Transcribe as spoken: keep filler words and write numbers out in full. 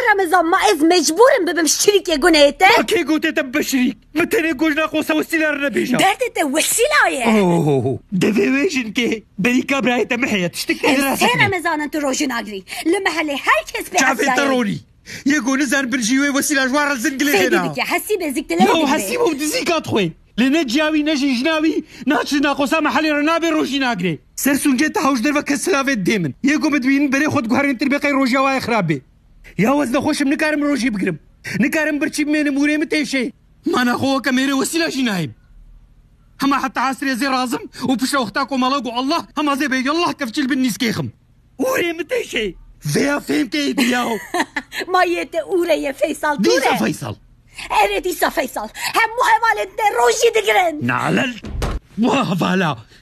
رمضان ما إذ مجبور ببم شريك يقونيته ما كي قوتي تب شريك متني قوجنا قوسا وسيلة رنبيشا دارتة وسيلة اوه دفيويشن كي بريكا برايتا محيا تشتكي راسك سي رمضان انت روجين اجري لمحلي هركز شافي تروني يقول نزار برجيوي وسيلة جوار الزنقلي هنا سيدك يا حسي بزيك تلاقي يو حسي مو بدزيك اطخوين لنجاوي نجي جناوي ناتشنا قوسا محلي رنابي روجين اجري سرسون جيت هاوش درفا كسلافي ديمن يقول بدوين بري خد قهرين تربيقي روجيا واي خرابي يا وزن خوشم نكارم روجي بقرم نكارم برشي من موري متيشي ما ناخوه كميري وسيلة جنايب هما حتى عصري زي رازم وبشا وقتاكو ملاقو الله هما زي بيجي الله كفشل بالنيس كيخم وري متيشي فيها فهم كي دياو ما يت اوري يا فيصل ديسا فيصل اري ديسا فيصل هم هوالد روجي دقرن نعلل واه فالا